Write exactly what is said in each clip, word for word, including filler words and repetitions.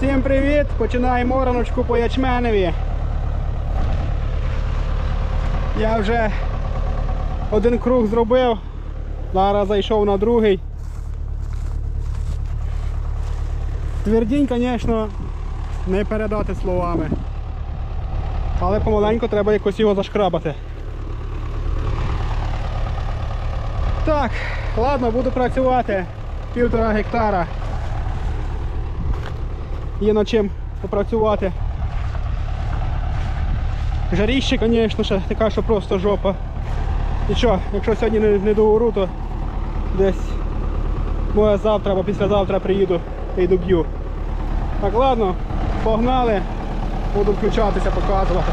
Всім привіт! Починаємо ораночку по ячменеві. Я вже один круг зробив, зараз зайшов на другий. Твердінь, звісно, не передати словами. Але помаленьку треба якось його зашкрабати. Так, ладно, буду працювати. Півтора гектара. Є над чим попрацювати. Жаріще, звісно, ще така, що просто жопа. Нічого, якщо сьогодні не, не доору, то десь може завтра або післязавтра приїду і доб'ю. Так, ладно, погнали, буду включатися, показувати.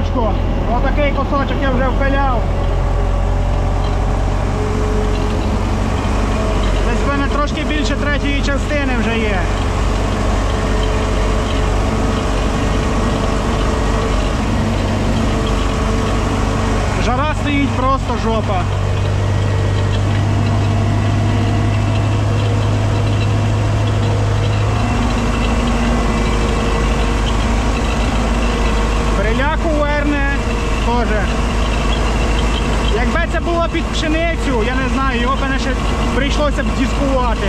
кусочку. Отакий кусочок я вже впиляв. Десь в мене трошки більше третьої частини вже є. Жара стоїть просто жопа. Бриляку верне теж. Якби це було під пшеницю, я не знаю, його б мене ще прийшлося б дискувати.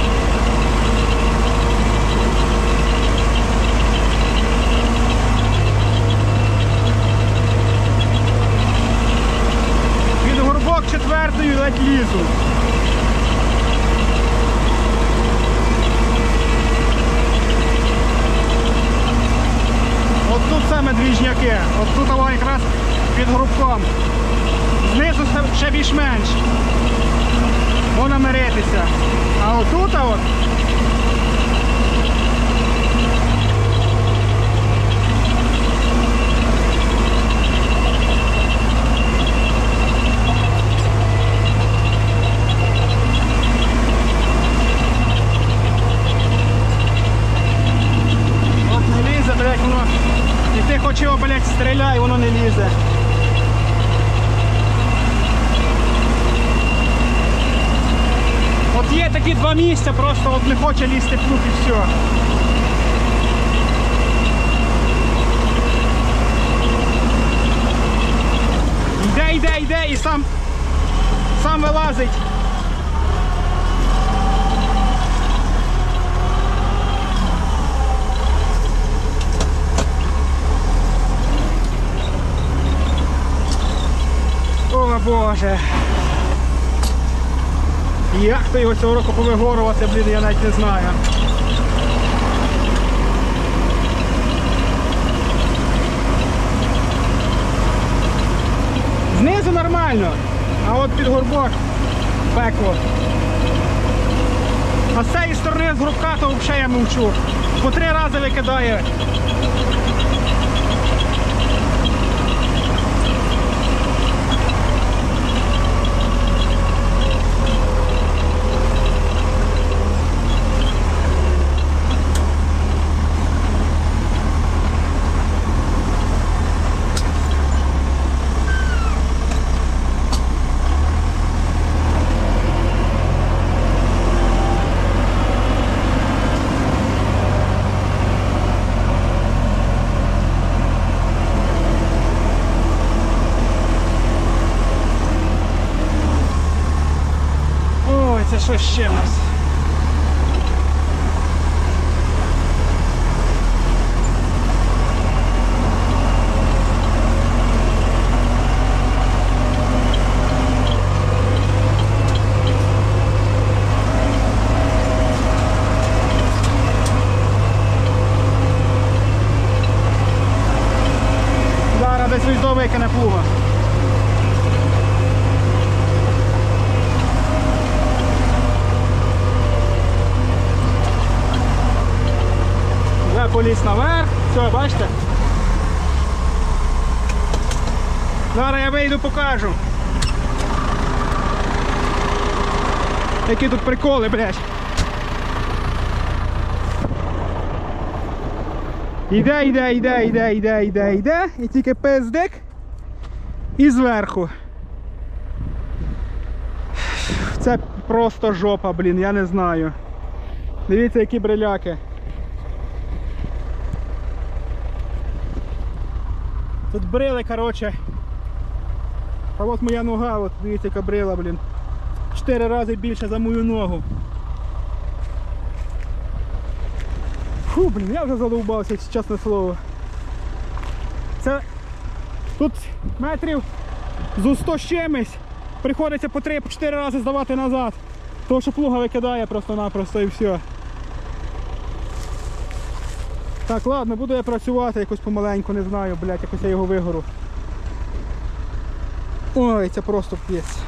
Під горбок четвертою ледь лізу. От тут саме двіжняки, от тут воно якраз під горбком. Знизу ще більш-менш можна миритися. А отут от от не лізе, блядь, воно. І ти хоч його, блядь, стріляй, воно не лізе. От є такі два місця, просто от не хоче лізти плуг і все. Йде, йде, йде і сам, сам вилазить. О Боже. Як то його цього року повигорувати, блін, я навіть не знаю. Знизу нормально, а от під горбок пекло. А з цієї сторони з горбка то взагалі я мовчу. По три рази викидає. Це що ще в нас? Зараз десь ось до викине плуга. Поліз наверх, все, бачите? Зараз я вийду, покажу. Які тут приколи, блядь. Іде, іде, іде, іде, іде, іде, іде, і тільки пиздик і зверху. Це просто жопа, блін, я не знаю. Дивіться, які бриляки. Тут брили, коротше. А от моя нога, от дивіться, яка брила, блін. Чотири рази більше за мою ногу. Фу, блін, я вже задовбався, чесне слово. Це тут метрів зо сто з чимось. Приходиться по три-чотири рази здавати назад. Тому що плуга викидає просто-напросто і все. Так, ладно, буду я працювати якось помаленьку, не знаю, блядь, якось я його вигору. Ой, це просто п'єць.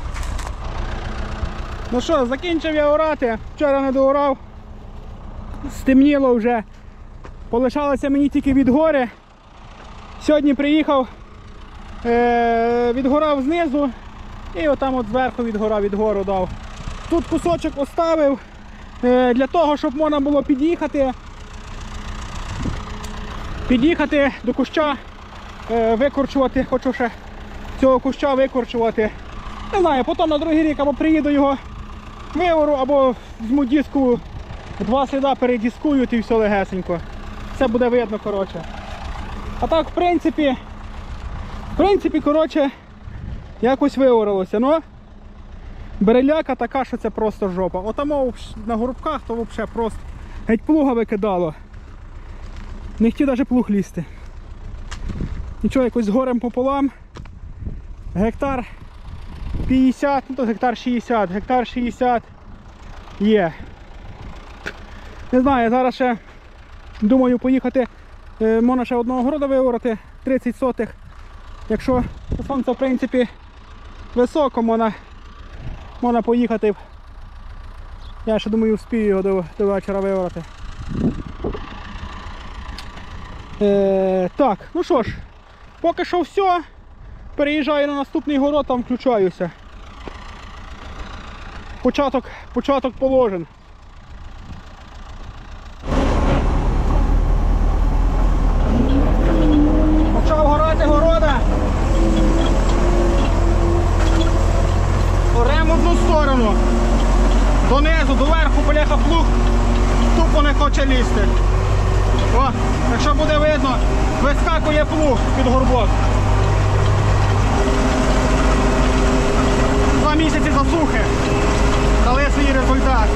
Ну що, закінчив я орати, вчора не доорав. Стемніло вже. Полишалося мені тільки від гори. Сьогодні приїхав е, відгорав знизу і отам от зверху відгорав, відгору дав. Тут кусочок оставив е, для того, щоб можна було під'їхати, під'їхати до куща, е, викорчувати, хочу ще цього куща викорчувати. Не знаю, потім на другий рік або приїду його виору, або візьму диску, два сліда передіскую і все легесенько. Все буде видно, коротше. А так, в принципі, в принципі, коротше, якось виоралося. Ну, береляка така, що це просто жопа. Отамо на горбках, то взагалі просто геть плуга викидало. Не хотів навіть плуг лізти. Нічого, якось з горем пополам. Гектар п'ятдесят, ну то гектар шістдесят, гектар шістдесят є. Не знаю, зараз ще думаю поїхати, е, можна ще одного города виорати, тридцять сотих. Якщо сонце в принципі високо, можна, можна поїхати. Я ще думаю вспію його до, до вечора виорати. Е, так, ну що ж, поки що все. Переїжджаю на наступний город, там включаюся. Початок, початок положен. Почав горати города. Орем одну сторону. Донизу, доверху, поляха плуг. Тупо не хоче лізти. О, якщо буде видно, вискакує плуг під горбок. Два місяці засухи дали свій результат.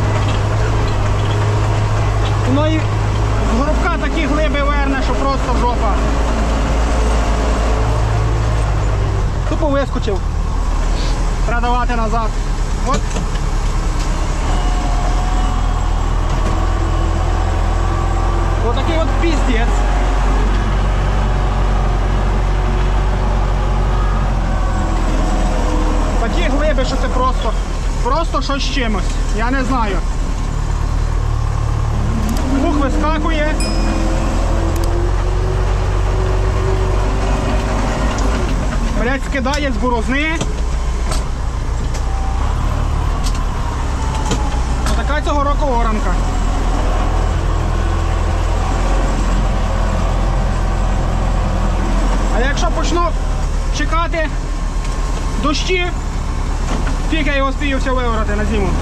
Ну і з горбка такі глиби верне, що просто жопа. Тупо вискочив. Треба давати назад. От. Отакий от піздець. Такі глиби, що це просто, просто щось з чимось. Я не знаю. Плуг вискакує. Блять, скидає з борозни. Отака цього року оранка. А якщо почну чекати дощі, тільки я його спію все виорати на зиму.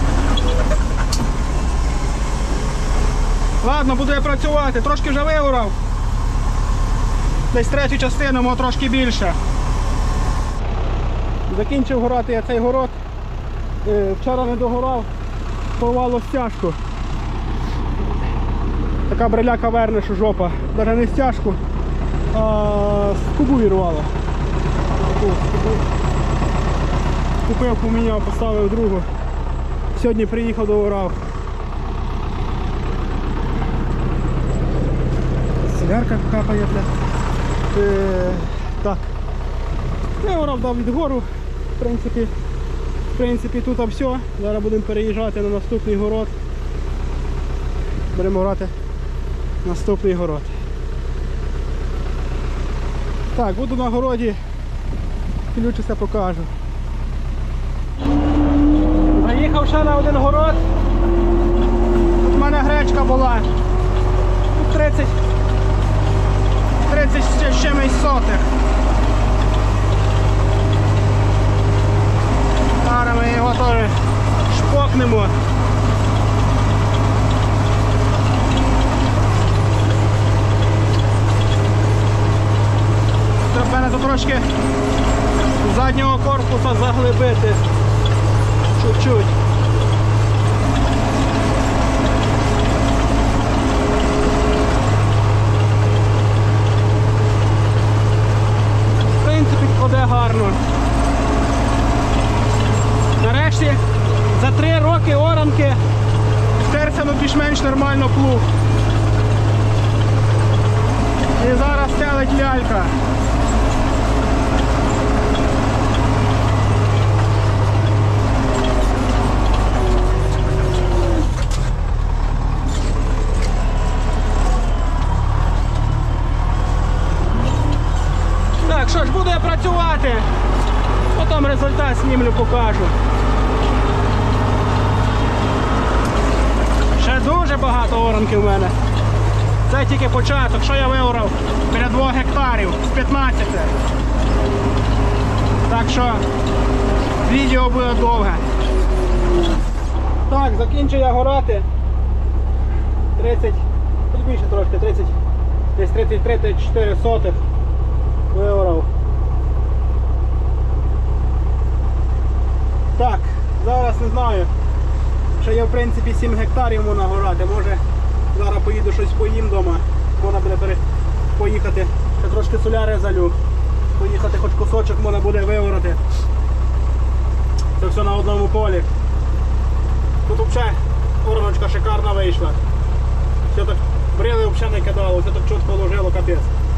Ладно, буду я працювати. Трошки вже виорав. Десь третю частину, може трошки більше. Закінчив горати я цей город. Вчора не догорав, порвало стяжку. Така бреляка верне, що жопа. Навіть не стяжку, а скубу вірвало. Купив, поміняв, поставив другу. Сьогодні приїхав, догорав. Солярка капає. Е, так. Вигорав, дав відгору. В принципі, в принципі тут все. Зараз будемо переїжджати на наступний город. Будемо грати наступний город. Так, буду на городі. Включуся, покажу. Заїхав ще на один город. Тут в мене гречка була. тридцять, тридцять з чимось сотих. Зараз ми його теж шпокнемо. Треба мене тут трошки заднього корпуса заглибити. Чуть-чуть. В принципі, кладе гарно. Нарешті за три роки оранки втерся на більш-менш нормально плуг. І зараз стелить лялька. Так, що ж, буду я працювати. результат знімлю, покажу. Ще дуже багато оранки в мене. Це тільки початок, що я виорав біля двох гектарів з п'ятнадцяти. Так що відео буде довге. Так, закінчу я горати. тридцять, хоч більше трошки, тридцять, десь тридцять три тридцять чотири сотих виорав. Так, зараз не знаю. Ще є в принципі сім гектарів можна горати. Може зараз поїду щось поїм вдома. Можна буде пере... поїхати. Ще трошки соляри залю. Поїхати хоч кусочок можна буде виорати. Це все на одному полі. Тут взагалі ораночка шикарна вийшла. Все так брили взагалі не кидало, все так чітко ложило, капець.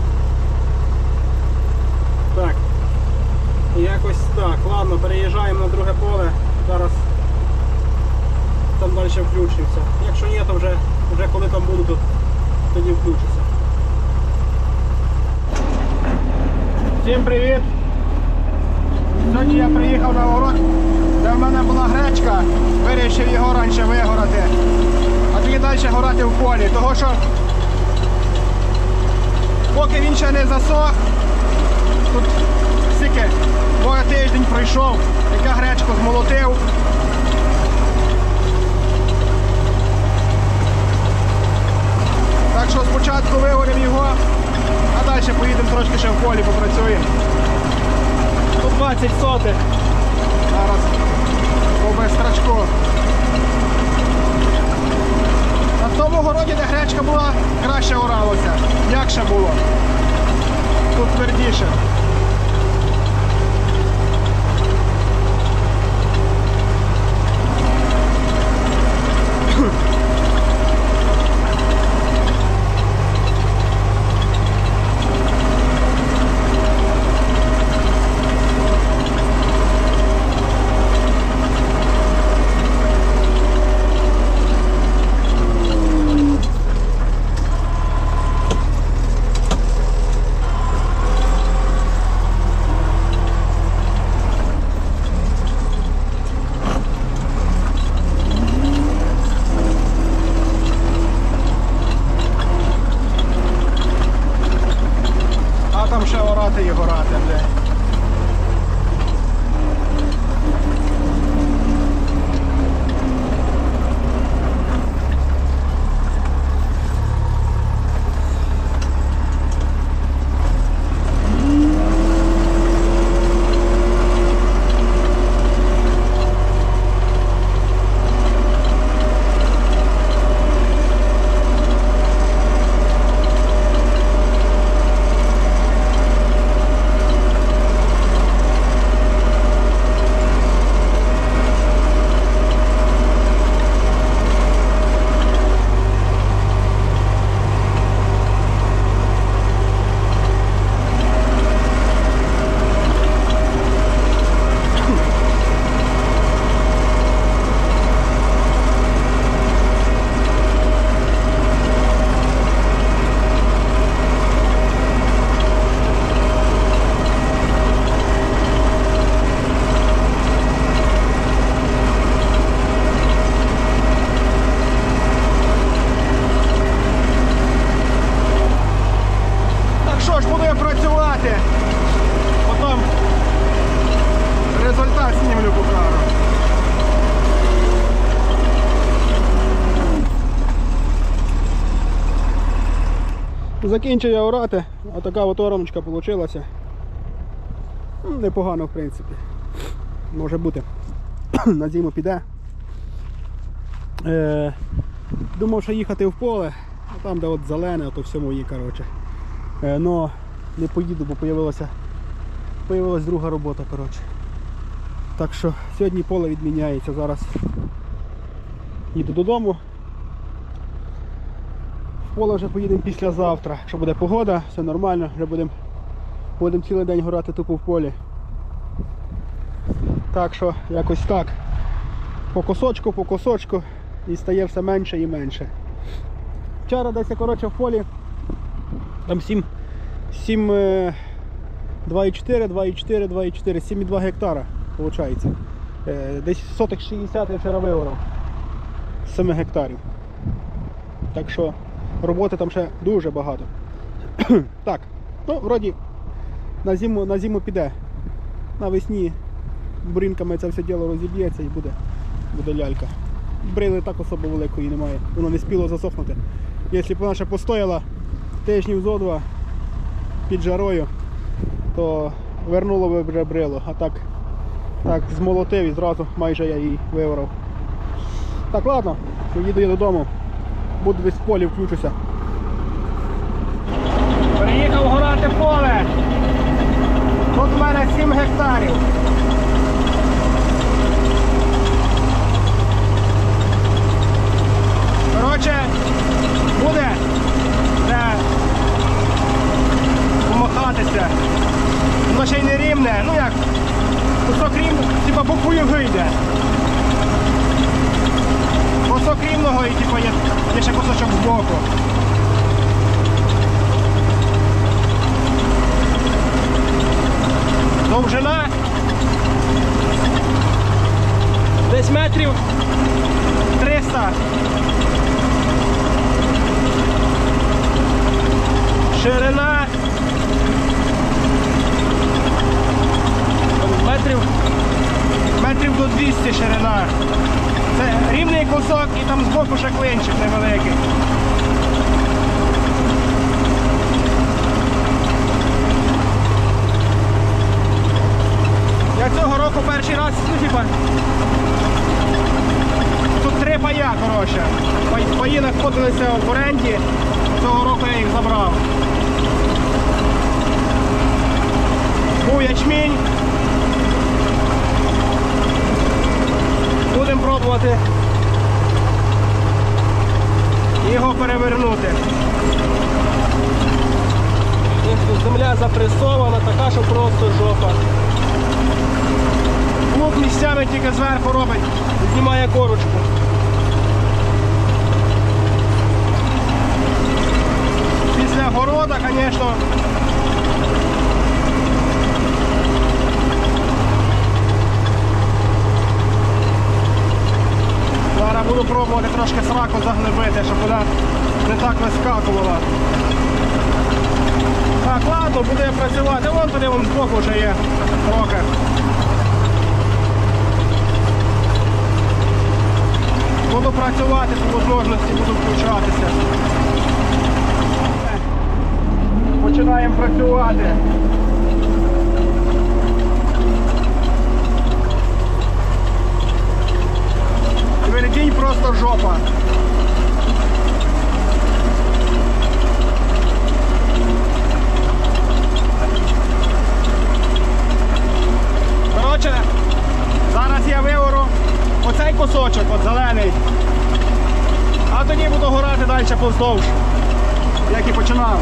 Так. І якось так. Ладно, переїжджаємо на друге поле. Зараз там далі включився. Якщо ні, то вже, вже коли там буду, то тоді включуся. Всім привіт! Сьогодні я приїхав на город, де в мене була гречка, вирішив його раніше вигорати, а тоді далі горати в полі, того що поки він ще не засох, тут скільки, двоє тиждень пройшов, як я гречку змолотив. Так що спочатку вигорів його, а далі поїдемо трошки ще в полі попрацюємо. Тут двадцять сотих. Зараз по безстрачку. На тому городі, де гречка була, краще оралося, м'якше було. Тут твердіше. І горати, блядь. Закінчив я орати, а така от ораночка вийшла. Непогано, в принципі. Може бути. На зиму піде. Е, думав, що їхати в поле, а там де от зелене, то все мої, коротше. Е, но не поїду, бо появилася, появилась друга робота, коротше. Так що сьогодні поле відміняється, зараз їду додому. В поле вже поїдемо післязавтра, якщо буде погода, все нормально, вже будемо будем цілий день горати тупо в полі. Так що якось так. По кусочку, по кусочку і стає все менше і менше. Вчора десь, коротше, в полі там сім, сім, два і чотири, два і чотири, два і чотири, сім і два гектара. виходить. Е, десь соток шістдесят я вчора виорав з семи гектарів. Так що роботи там ще дуже багато. Так, ну вроді на зиму, на зиму піде. Навесні бринками це все діло розіб'ється і буде, буде лялька. Брили так особо великої немає, воно не спіло засохнути. Якщо б вона ще постояла тижнів зо два під жарою, то вернуло би вже брило, а так, так змолотив і зразу майже я її виорав. Так, ладно, поїду я додому, буду десь в полі, включуся. Приїхав горати поле. Тут в мене сім гектарів. Коротше, буде де помахатися. Воно ще й не рівне, ну як, кусок рівного, типа буквою вийде. Кусок рівного і типа є, є ще кусочок збоку. Довжина десь метрів триста. Ширина метрів, метрів до двісті ширина. Це рівний кусок і там збоку ще клинчик невеликий. Я цього року перший раз, ну типа, тут три пая, коротше. Паї знаходилися в оренді, цього року я їх забрав. Був ячмінь. Будемо пробувати його перевернути. Земля запресована, така, що просто жопа. Плуг місцями тільки зверху робить, знімає корочку. Після города, звісно, зараз буду пробувати трошки сраку заглибити, щоб вона не так вискакувала. Так, ладно, буду я працювати. Вон туди, вон збоку вже є трохи. Буду працювати, по можливості буду включатися. Починаємо працювати. Твердінь просто жопа. Коротше, зараз я виору оцей кусочок, от зелений. А тоді буду горати далі поздовж, як і починав.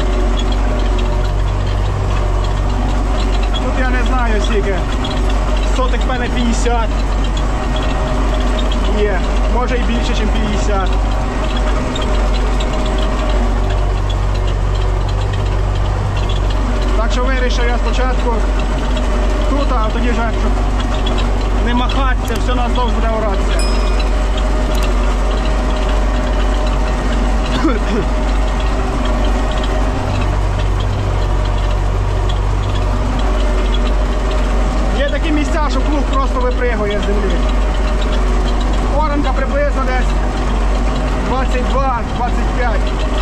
Тут я не знаю скільки. Сотик в мене п'ятдесят. Є, може і більше, ніж п'ятдесят. Так що вирішив я спочатку тут, а тоді вже, щоб не махатися, все наздовж буде оратися. Є такі місця, що плуг просто випригує з землі. Оранка приблизно десь двадцять два - двадцять п'ять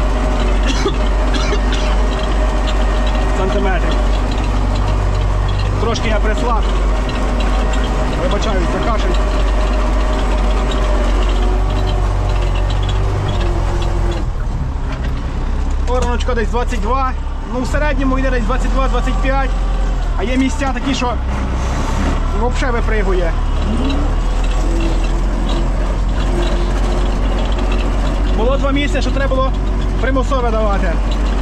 сантиметрів. Трошки я прислав. Вибачаюсь за кашель. Ораночка десь двадцять два. Ну в середньому йде десь двадцять два - двадцять п'ять. А є місця такі, що взагалі випригує. Було два місця, що треба було примусове давати.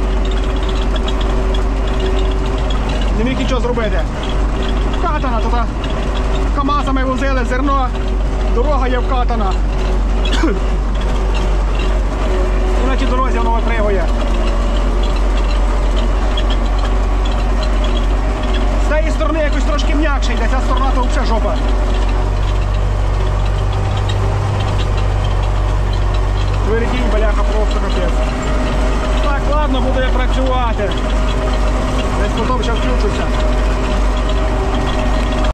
Не міг нічого зробити. Вкатана, туди камазами возили зерно, дорога є вкатана. І на тій дорозі воно випригує. З цієї сторони якось трошки м'якше йде, ця сторона то взагалі жопа. Твердінь, бляха, просто капець. Так, ладно, буду я працювати. Десь потім ще включуся.